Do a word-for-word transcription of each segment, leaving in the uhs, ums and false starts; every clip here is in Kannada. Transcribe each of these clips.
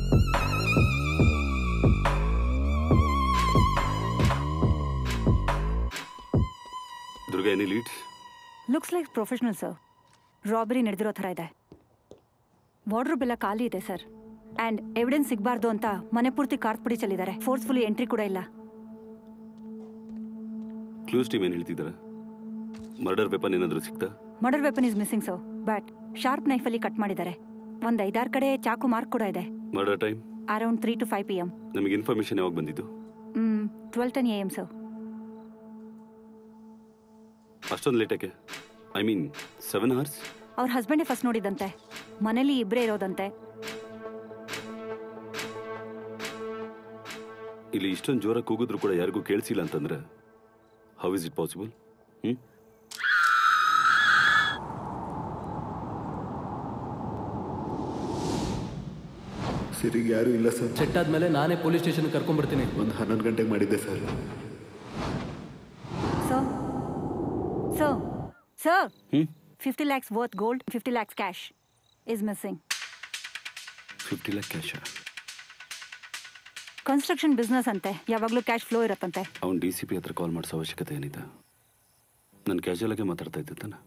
Durga, any leads? Looks like professional, sir. Robbery ನಡೆದಿರೋ ಥರ ಇದೆ. ವಾರ್ಡ್ರೋಬ್ ಎಲ್ಲ ಖಾಲಿ ಇದೆ ಸರ್. ಅಂಡ್ ಎವಿಡೆನ್ಸ್ ಸಿಗಬಾರ್ದು ಅಂತ ಮನೆ ಪೂರ್ತಿ ಕಾರ್ಡ್ ಪುಡಿ ಚೆಲ್ಲಿದ್ದಾರೆ. ಫೋರ್ಸ್ಫುಲಿ ಎಂಟ್ರಿ ಕೂಡ ಇಲ್ಲ. ಕ್ಲೂಸ್ ಟೀಮ್ ಏನು ಹೇಳ್ತಿದ್ದಾರೆ? ಮರ್ಡರ್ ವೆಪನ್ ಏನಾದರೂ ಸಿಕ್ತಾ? Murder weapon is missing sir. But sharp knife ಅಲ್ಲಿ ಕಟ್ ಮಾಡಿದ್ದಾರೆ. ಒಂದ್ ಐದಾರು ಕಡೆ ಚಾಕು ಮಾರ್ಕ್ ಕೂಡ ಇದೆ. Murder time? Around three to five P M. ನಮಗೆ ಇನ್ಫಾರ್ಮೇಶನ್ ಯಾವಾಗ ಬಂದಿದ್ದು? Hmm twelve ten A M sir. ಅಷ್ಟೊಂದು ಲೇಟಕ್ಕೆ? I mean seven hours? ಅವ್ರ ಹಸ್ಬೆಂಡೇ ಫಸ್ಟ್ ನೋಡಿದಂತೆ. ಮನೇಲಿ ಇಬ್ಬರೇ ಇರೋದಂತೆ. ಇಲ್ಲಿ ಇಷ್ಟೊಂದು ಜೋರ ಕೂಗಿದ್ರು ಕೂಡ ಯಾರಿಗೂ ಕೇಳಿಸಿಲ್ಲ ಅಂತಂದ್ರೆ how is it possible? Hmm ಸಿರಿಗೆ ಯಾರು ಇಲ್ಲ ಸರ್. ಚೆಟ್ ಆದ್ಮೇಲೆ ನಾನೇ ಪೊಲೀಸ್ ಸ್ಟೇಷನ್ ಕರ್ಕೊಂಡ್ಬರ್ತೀನಿ. ಒಂದು ಹನ್ನೊಂದು ಗಂಟೆಗೆ ಮಾಡಿದ್ದೆ sir. Sir sir sir hmm fifty lakhs worth gold, fifty lakhs cash is missing. Fifty lakh cash? Construction business ಅಂತೆ, ಯಾವಾಗಲೂ ಕ್ಯಾಶ್ ಫ್ಲೋ ಇರತ್ತಂತೆ. ಅವ್ನು ಡಿ ಸಿ ಪಿ ಹತ್ರ ಕಾಲ್ ಮಾಡಿಸೋ ಅವಶ್ಯಕತೆ ಏನಿದೆ? ನಾನು ಕ್ಯಾಶುಯಲ್ ಆಗಿ ಮಾತಾಡ್ತಾ ಇದ್ದೆ ತಾನೆ.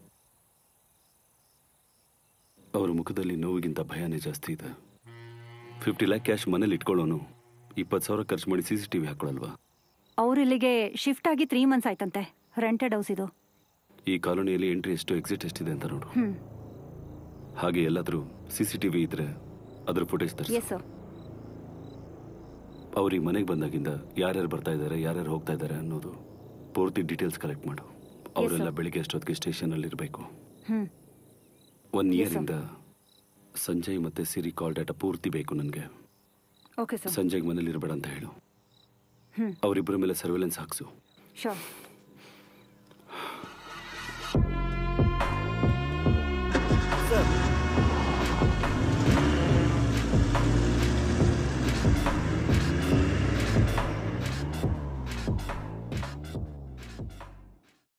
ಅವ್ರ ಮುಖದಲ್ಲಿ ನೋವಿಗಿಂತ ಭಯನೇ ಜಾಸ್ತಿ ಇದೆ. ಫಿಫ್ಟಿ ಲ್ಯಾಕ್ ಕ್ಯಾಶ್ ಮನೇಲಿ ಇಟ್ಕೊಳ್ಳೋನು ಇಪ್ಪತ್ತು ಸಾವಿರ ಖರ್ಚು ಮಾಡಿ ಸಿ ಸಿ ಟಿ ವಿ ಹಾಕೊಳ್ಳಲ್ವಾ? ಅವ್ರು ಇಲ್ಲಿಗೆ ಶಿಫ್ಟ್ ಆಗಿ ತ್ರೀ ಮಂತ್ಸ್ ಆಯ್ತಂತೆ. ರೆಂಟೆಡ್ ಹೌಸ್ ಇದು. ಈ ಕಾಲೋನಿಯಲ್ಲಿ ಎಂಟ್ರಿ ಎಷ್ಟು ಎಕ್ಸಿಟ್ ಎಷ್ಟಿದೆ ಅಂತ ನೋಡು. ಹಾಗೆ ಎಲ್ಲಾದರೂ ಸಿ ಸಿ ಟಿ ವಿ ಇದ್ರೆ ಅದ್ರ ಫುಟೇಜ್ ತರಿಸಿ. Yes sir. ಅವ್ರಿಗೆ ಮನೆಗೆ ಬಂದಾಗಿಂದ ಯಾರ್ಯಾರು ಬರ್ತಾ ಇದ್ದಾರೆ, ಯಾರ್ಯಾರು ಹೋಗ್ತಾ ಇದ್ದಾರೆ ಅನ್ನೋದು ಪೂರ್ತಿ ಡೀಟೇಲ್ಸ್ ಕಲೆಕ್ಟ್ ಮಾಡು. ಅವರೆಲ್ಲ ಬೆಳಿಗ್ಗೆ ಅಷ್ಟೊತ್ತಿಗೆ ಸ್ಟೇಷನಲ್ಲಿ ಇರಬೇಕು. ಒನ್ ಇಯರಿಂದ ಸಂಜಯ್ ಮತ್ತೆ ಸಿರಿ ಕಾಲ್ ಡಾಟಾ ಪೂರ್ತಿ ಬೇಕು ನನಗೆ. Okay sir. ಸಂಜಯ್ಗೆ ಮನೇಲಿ ಇರಬೇಡ ಅಂತ ಹೇಳು. ಅವರಿಬ್ಬರ ಮೇಲೆ ಸರ್ವೆಲೆನ್ಸ್ ಹಾಕ್ಸು. ಶೋರ್. ಸರ್